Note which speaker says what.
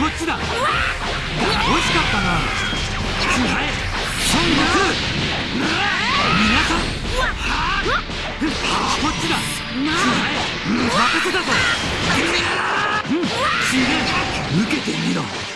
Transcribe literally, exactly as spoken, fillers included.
Speaker 1: こっちだ。惜しかったな。つらえ孫悟空。皆さんこっちだ。つらえ任せだぞ。うん、ちげえ、受けてみろ。